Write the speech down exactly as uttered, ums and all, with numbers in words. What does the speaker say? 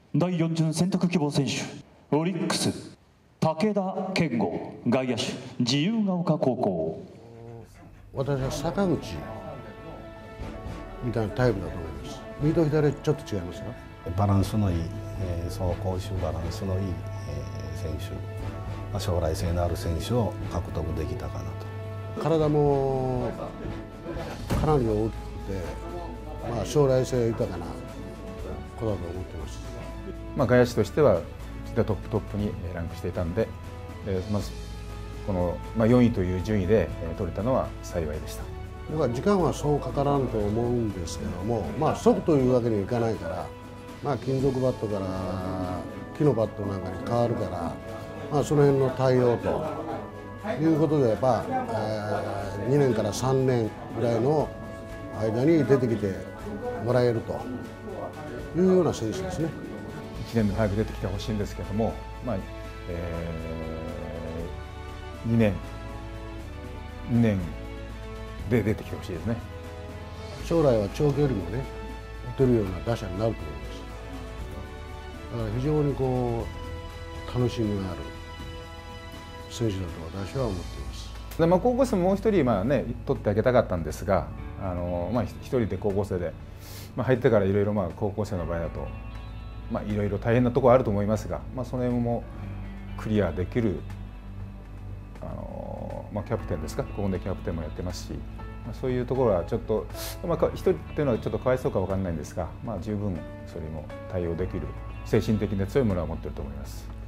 だいよん巡選択希望選手、オリックス武田健吾、外野手自由が丘高校。 私は坂口みたいなタイプだと思います。右と左ちょっと違いますよ。 バランスのいい、えー、走攻守バランスのいい、えー、選手、まあ、将来性のある選手を獲得できたかなと。 体もかなり大きくて、まあ、将来性豊かな子だと思ってます。 まあ、外野手としてはトップトップにランクしていたんで、えー、まずこの、まあ、よんいという順位で取れたのは幸いでした。 僕は時間はそうかからんと思うんですけども、まあ、即というわけにはいかないから、まあ、金属バットから木のバットなんかに変わるから、まあ、その辺の対応ということでやっぱ、えー、にねんからさんねんぐらいの間に出てきてもらえるというような選手ですね。 いちねんで早く出てきてほしいんですけども、まあえー、にねんにねんで出てきてほしいですね。 将来は長距離もね打てるような打者になると思います。だから非常にこう楽しみがある選手だと私は思っています。 で、まあ、高校生ももう一人、まあね、取ってあげたかったんですが、あの、まあ、一人で高校生で、まあ、入ってからいろいろ、まあ、高校生の場合だと、まあ、いろいろ大変なところあると思いますが、まあ、その辺もクリアできるあの、まあ、キャプテンですか、ここでキャプテンもやってますし、まあ、そういうところはちょっと、まあ、一人っていうのはちょっとかわいそうかわからないんですが、まあ、十分それも対応できる精神的な強いものは持っていると思います。